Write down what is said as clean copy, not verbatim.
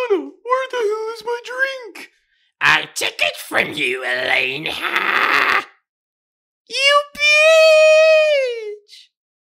Lana, where the hell is my drink? I took it from you, Elaine. Ha!